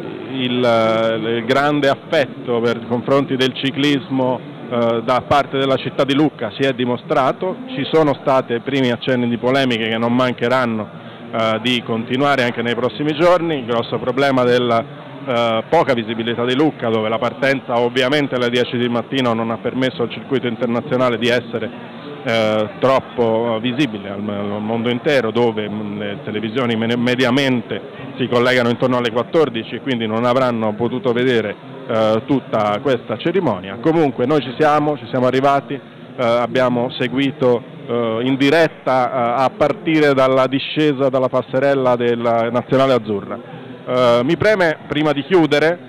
il, il grande affetto per i confronti del ciclismo eh, da parte della città di Lucca si è dimostrato. Ci sono stati i primi accenni di polemiche che non mancheranno eh, di continuare anche nei prossimi giorni. Il grosso problema della eh, poca visibilità di Lucca, dove la partenza ovviamente alle dieci di mattino non ha permesso al circuito internazionale di essere Eh, troppo visibile al, al mondo intero, dove mh, le televisioni mediamente si collegano intorno alle quattordici e quindi non avranno potuto vedere eh, tutta questa cerimonia. Comunque noi ci siamo, ci siamo arrivati, eh, abbiamo seguito eh, in diretta eh, a partire dalla discesa dalla passerella della Nazionale Azzurra. Eh, mi preme prima di chiudere,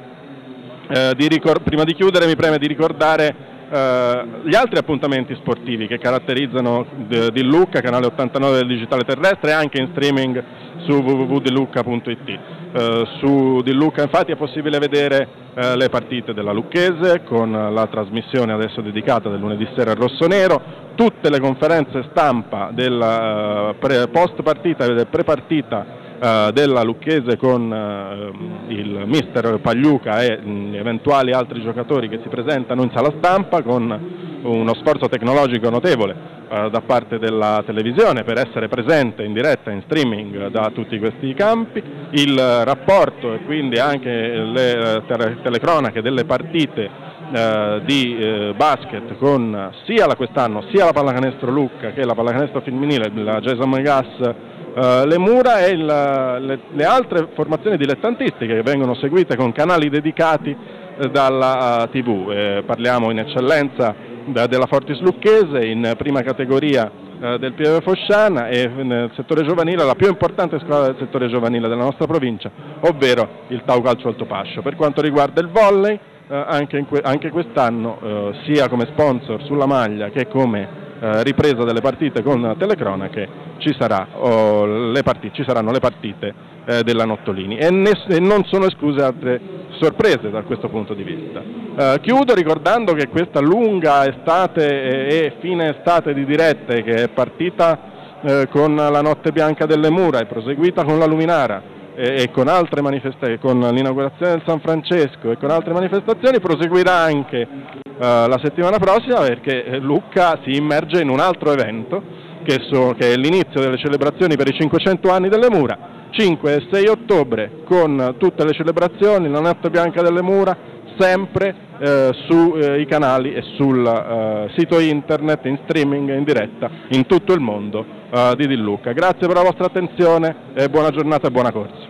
eh, di ricor- prima di chiudere mi preme di ricordare Uh, gli altri appuntamenti sportivi che caratterizzano d- di Lucca, canale ottantanove del digitale terrestre, e anche in streaming su w w w punto di lucca punto i t. Uh, su di Lucca infatti è possibile vedere uh, le partite della Lucchese, con la trasmissione adesso dedicata del lunedì sera al rossonero, tutte le conferenze stampa della uh, pre- post partita e del pre partita Uh, della Lucchese con uh, il mister Pagliuca e mh, eventuali altri giocatori che si presentano in sala stampa, con uno sforzo tecnologico notevole uh, da parte della televisione per essere presente in diretta, in streaming da tutti questi campi, il uh, rapporto e quindi anche le uh, tele- telecronache delle partite uh, di uh, basket con sia la quest'anno sia la pallacanestro Lucca che la pallacanestro femminile, la Jason Gas Uh, le Mura e il, le, le altre formazioni dilettantistiche che vengono seguite con canali dedicati uh, dalla uh, tivù. Eh, parliamo in eccellenza da, della Fortis Lucchese, in prima categoria uh, del Pieve Fosciana, e nel settore giovanile la più importante squadra del settore giovanile della nostra provincia, ovvero il Tau Calcio Altopascio. Per quanto riguarda il volley, uh, anche, in que- anche quest'anno uh, sia come sponsor sulla maglia che come Uh, ripresa delle partite con telecronache ci, sarà, oh, le partite, ci saranno le partite eh, della Nottolini e, ne- e non sono escluse altre sorprese da questo punto di vista. Uh, chiudo ricordando che questa lunga estate e, e fine estate di dirette, che è partita eh, con la Notte Bianca delle Mura e proseguita con la Luminara e, e con altre manifestazioni, con l'inaugurazione del San Francesco e con altre manifestazioni, proseguirà anche Uh, la settimana prossima, perché Lucca si immerge in un altro evento che, so, che è l'inizio delle celebrazioni per i cinquecento anni delle Mura, cinque e sei ottobre, con tutte le celebrazioni, la Notte Bianca delle Mura, sempre eh, sui eh, canali e sul eh, sito internet, in streaming, in diretta in tutto il mondo eh, di Di Lucca. Grazie per la vostra attenzione e buona giornata e buona corsa.